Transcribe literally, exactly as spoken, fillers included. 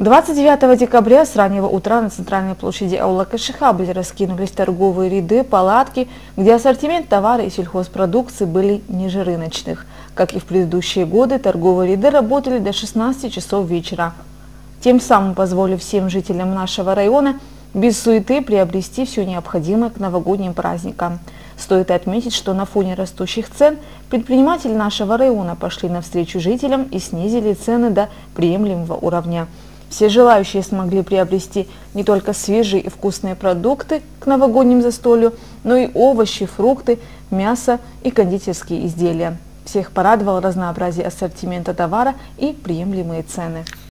двадцать девятого декабря с раннего утра на центральной площади аула Кашихабль раскинулись торговые ряды, палатки, где ассортимент товара и сельхозпродукции были ниже рыночных. Как и в предыдущие годы, торговые ряды работали до шестнадцати часов вечера, тем самым позволив всем жителям нашего района без суеты приобрести все необходимое к новогодним праздникам. Стоит отметить, что на фоне растущих цен предприниматели нашего района пошли навстречу жителям и снизили цены до приемлемого уровня. Все желающие смогли приобрести не только свежие и вкусные продукты к новогодним застолью, но и овощи, фрукты, мясо и кондитерские изделия. Всех порадовало разнообразие ассортимента товара и приемлемые цены.